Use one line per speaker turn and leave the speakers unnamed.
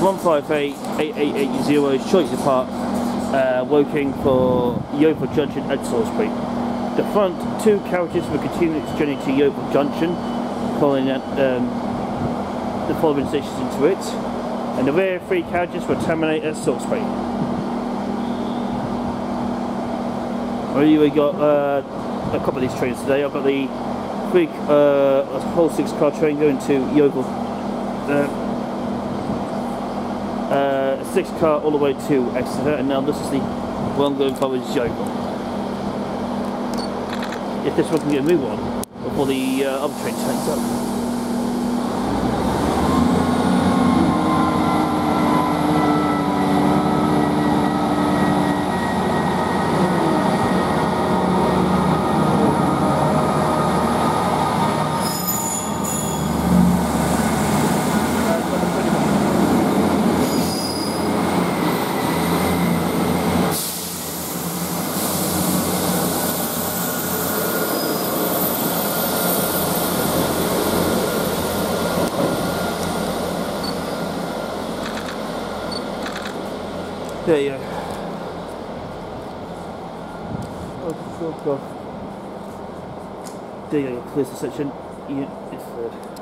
158 8880 Choice Park, working for Yeovil Junction and Salisbury. The front two carriages will continue its journey to Yeovil Junction, following the following stations into it, and the rear three carriages will terminate at Salisbury. We got a couple of these trains today. I've got the whole 6-car train going to Yeovil, a 6-car all the way to Exeter, and now this is the one going forward to Yeovil. If this one can get a move on before the other train turns up. There you go. Oh, God. There you go, clears the section. It's